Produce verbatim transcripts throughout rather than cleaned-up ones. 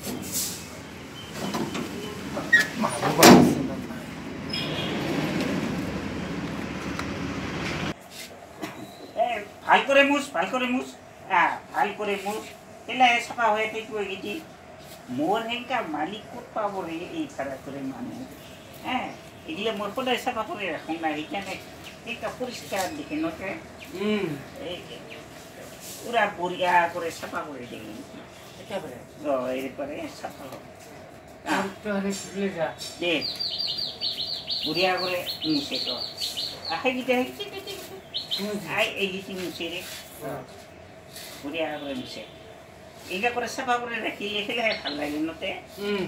ভাল করে মুছ ভাল করে মুছ আ ভাল করে মুছ এলা সাফা হয়ে থাকিব গিটি মোর হেঙ্কা মালিক কত পাব রে এই সারা করে মানুষ হ্যাঁ এগুলো মোর পরে সাফা করে রাখুন না এখানে একটা পরিষ্কার দেখে নতে হুম পুরা বড়িয়া করে সাফা করে দিই একেবারে ও এরপরে সাফা হবে তাহলে খুলে যা দে বড়িয়া করে নিচে তো আহে গিতে আই এই গিটি মুছে রে বড়িয়া করে মুছে এইটা করে সাফা করে রাখি এখানে ভাল লাগে নতে হুম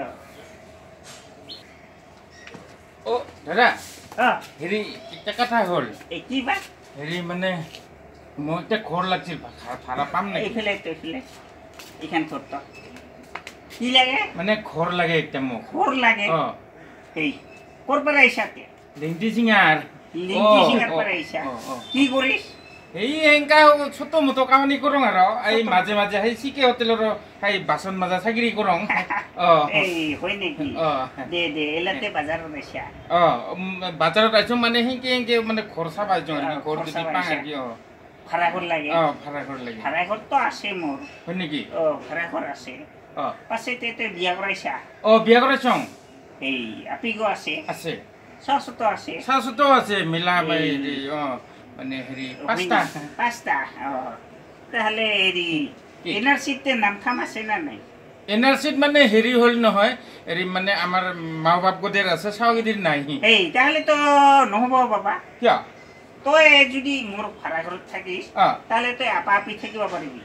ও দাদা হ্যাঁ হেৰি এটা কথা হ'ল এই কি বা হেৰি মানে মই এটা ঘৰ লাগিছিল ভাড়া পাম নেকি এইফালে তো এইফালে এইখান থত কি লাগে মানে ঘৰ লাগে একটা মোক ঘৰ লাগে অ এই ক'ৰ পৰা আহিছাতে লিংটি সিঙাৰ লিংটি সিঙাৰ পৰা আহিছা কি কৰিছ এই এংকা ছোট মোটো কামানি কৰং আৰু এই মাজে মাজে সেই চিকে হোটেলৰ সেই বাচন মাজা চাকৰি কৰং অ এই হয় নেকি অ দে দে এলাতে বাজাৰত আহিছা অ বাজাৰত আহিছো মানে হেংকে হেংকে মানে খৰচা পাইছো আৰু ঘৰ যদি পাং আৰু অ ভাড়া ঘৰ লাগে অ ভাড়া ঘৰ লাগে ভাড়া ঘৰটো আছে মোৰ হয় নেকি অ ভাড়া ঘৰ আছে অ পাছে তে বিয়া কৰাইছা অ বিয়া কৰাইছং এই আপিগো আছে আছে শাশুতো আছে শাশুতো আছে মিলা বাই অ মানে হেৰি পাঁচটা পাঁচটা অ তাহলে হেৰি এনআরসিতে নাম থাম আছে না নাই এনআরসিত মানে হেৰি হল নহয় হেৰি মানে আমাৰ মা বাপ গদের আছে সাউগিদিৰ নাই এই তাহলে তো নহব বাবা কিয় তই যদি মোৰ ভাড়া ঘৰত থাকিস তাহলে তই আপা আপি থাকিব পাৰিবি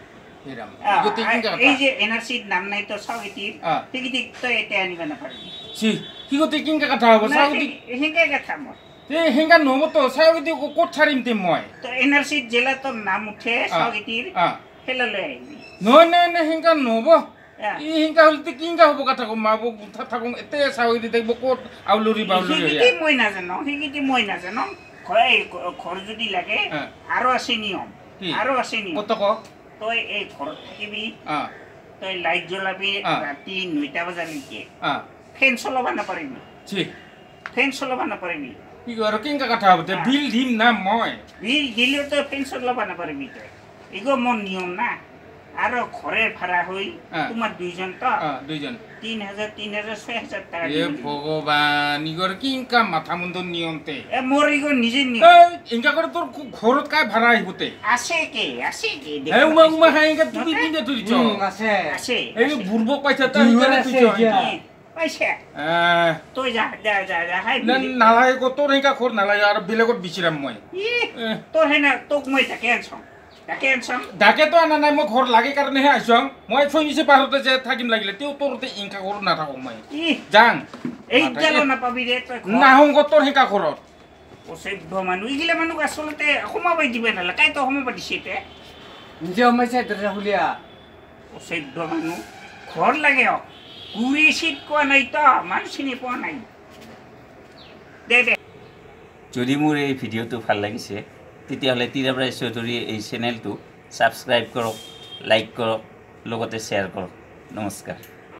এই যে এনআরসিত নাম নাই তো সাউগিদিৰ টিকিট তই এতে আনিব নাপাৰিবি ছি কি গতি কিংকা কথা হ'ব সাউগিদি হেঙ্কা কথা মই তে হেঙ্গা নহব তো সাউগিদি ক'ত ছাৰিম তে মই তো এনআরসিত জেলা তোৰ নাম উঠে সাউগিদিৰ হেলা লৈ আহিবি নহয় নহয় নহয় হেঙ্গা নহব ই হেঙ্গা হলতে কিংকা হ'ব কথা কম মা বক থাকো এতে সাউগিদি থাকিব ক'ত আউলুৰি বাউলুৰি হেগিতি মই নাজানো হেগিতি মই নাজানো হয় ঘৰ যদি লাগে আৰু আছে নিয়ম আৰু আছে নিয়ম কত ক তই এই ঘৰত থাকিবি তই লাইট জ্বলাবি ৰাতি নটা বজালৈকে ফেন চলাব নাপাৰিবি ফেন চলাব নাপাৰিবি কি আৰু কিংকা কথা হ'ব বিল দিম না মই বিল দিলেও তই ফেন চলাব নাপাৰিবি তই এগো মোৰ নিয়ম না আৰু ঘৰে ভাড়া হৈ তোমাৰ দুইজন তো দুইজন তিন হাজাৰ তিন হাজাৰ ছয় হাজাৰ টাকা এ ভগৱান ইগৰ কিংকা মাথা মুণ্ডৰ নিয়মতে এ মোৰ ইগো নিজে নিয়ম ইংকা কৰে তোৰ ঘৰত কাই ভাড়া আহিবতে আছে কে আছে কে হে উমা উমা হাই ইংকা তুই কিংকা তুই চ আছে আছে এই বুৰ্বক পাইছা তই ইংকা তুই চ পাইছে আ তই যা যা যা যা হাই নালাগে কত ৰেংকা খৰ নালাগে আৰু বেলেগত বিচিৰাম মই তোৰ হেনা তোক মই তাকে আনছম তাকে আনছম ডাকে তো আনা নাই মই ঘৰ লাগে কাৰণেহে আইছং মই ছয়নিছে পাৰতে যে থাকিম লাগিলে তেও তোৰতে ইংকা ঘৰ নাথাকো মই যাং এই জালো নাপাবি ৰে তই নাহং তোৰ হেঁকা ঘৰত অসভ্য মানুহ ইগিলা মানুহ আচলতে সোমাবাই দিব নালাগে কাই তো সোমাব দিছে তে নিজে সোমাইছে দৰা হুলিয়া অসভ্য মানুহ ঘৰ লাগে গুৰি চিট কোৱা নাই তো মানুহ চিনি পোৱা নাই দে দে যদি মোৰ এই ভিডিঅ'টো ভাল লাগিছে তেতিয়াহ'লে তীৰাবৰাই চৌধুৰী এই চেনেলটো ছাবস্ক্ৰাইব কৰক লাইক কৰক লগতে শ্বেয়াৰ কৰক নমস্কাৰ।